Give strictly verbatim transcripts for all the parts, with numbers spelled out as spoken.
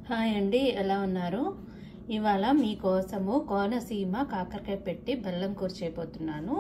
Hi అండి, ఎలా ఉన్నారు? ఇవాళ మీకోసము కోనసీమ కాకరకాయ పెట్టి బెల్లం కూర చేయబోతున్నాను.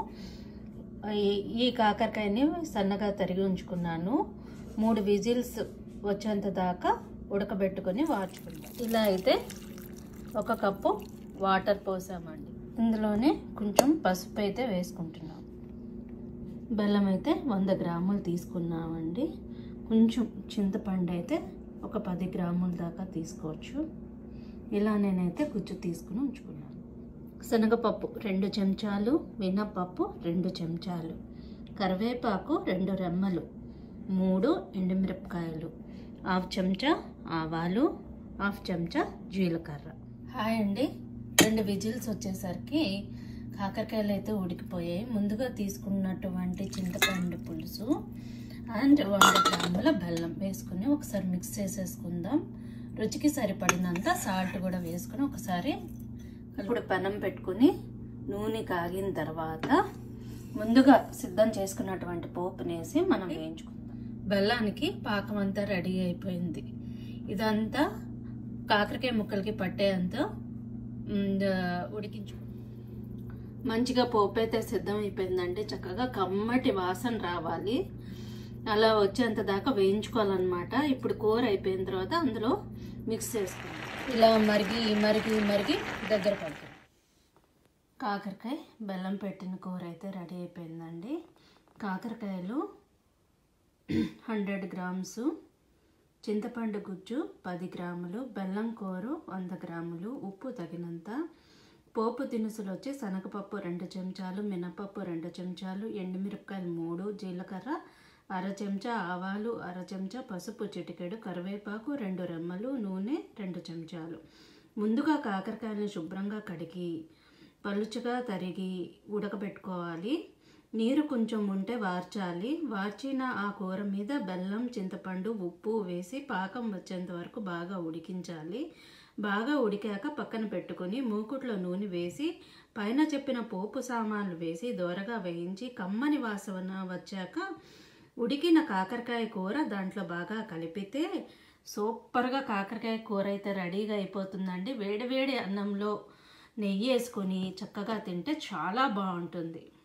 ఈ కాకరకాయని సన్నగా తరిగి ఉంచుకున్నాను. మూడు విజిల్స్ వచ్చేంత దాకా ఉడకబెట్టుకొని వార్చుకున్నాను. ఇలా అయితే ఒక కప్పు వాటర్ పోసామండి. ఇందులోనే కొంచెం పసుపు అయితే వేసుకుంటున్నాం. బెల్లం అయితే వంద గ్రాములు తీసుకున్నామండి. కొంచెం చింతపండు అయితే ఒక పది గ్రాముల దాకా తీసుకోవచ్చు. ఇలా నేనైతే గుజ్జు తీసుకుని ఉంచుకున్నాను. శనగపప్పు రెండు చెంచాలు, మినపప్పు రెండు చెంచాలు, కరివేపాకు రెండు రెమ్మలు, మూడు ఎండుమిరపకాయలు, హాఫ్ చెంచా ఆవాలు, హాఫ్ చెంచా జీలకర్ర. హాయ్ అండి, రెండు విజిల్స్ వచ్చేసరికి కాకరకాయలు అయితే ఉడికిపోయాయి. ముందుగా తీసుకున్నటువంటి చింతపండు పులుసు అండ్ వంద గ్రాముల బెల్లం వేసుకుని ఒకసారి మిక్స్ చేసేసుకుందాం. రుచికి సరిపడినంత సాల్ట్ కూడా వేసుకుని ఒకసారి ఇప్పుడు పెనం పెట్టుకుని నూనె కాగిన తర్వాత ముందుగా సిద్ధం చేసుకున్నటువంటి పోపునేసి మనం వేయించుకుందాం. బెల్లానికి పాకం అంతా రెడీ అయిపోయింది. ఇదంతా కాకరకాయ ముక్కలకి పట్టేంత ఉడికించు. మంచిగా పోపు అయితే సిద్ధం అయిపోయిందండి. చక్కగా కమ్మటి వాసన రావాలి, అలా వచ్చేంత దాకా వేయించుకోవాలన్నమాట. ఇప్పుడు కూర అయిపోయిన తర్వాత అందులో మిక్స్ చేసుకోవాలి. ఇలా మరిగి మరిగి మరిగి దగ్గర పడుతుంది. కాకరకాయ బెల్లం పెట్టిన కూర అయితే రెడీ అయిపోయిందండి. కాకరకాయలు హండ్రెడ్ గ్రామ్స్, చింతపండు గుజ్జు పది గ్రాములు, బెల్లం కూర వంద గ్రాములు, ఉప్పు తగినంత, పోపు దినుసులు వచ్చి శనగపప్పు రెండు చెంచాలు, మినపప్పు రెండు చెంచాలు, ఎండుమిరపకాయలు మూడు, జీలకర్ర అర చెంచా, ఆవాలు అర చెంచా, పసుపు చిటికెడు, కరివేపాకు రెండు రెమ్మలు, నూనె రెండు చెంచాలు. ముందుగా కాకరకాయలను శుభ్రంగా కడిగి పలుచగా తరిగి ఉడకబెట్టుకోవాలి. నీరు కొంచెం ఉంటే వార్చాలి. వార్చిన ఆ కూర మీద బెల్లం, చింతపండు, ఉప్పు వేసి పాకం వచ్చేంత వరకు బాగా ఉడికించాలి. బాగా ఉడికాక పక్కన పెట్టుకుని మూకుట్లో నూనె వేసి పైన చెప్పిన పోపు సామాన్లు వేసి దోరగా వేయించి కమ్మని వాసన వచ్చాక ఉడికిన కాకరకాయ కూర దాంట్లో బాగా కలిపితే సూపర్గా కాకరకాయ కూర అయితే రెడీగా అయిపోతుందండి. వేడి వేడి అన్నంలో నెయ్యి వేసుకొని చక్కగా తింటే చాలా బాగుంటుంది.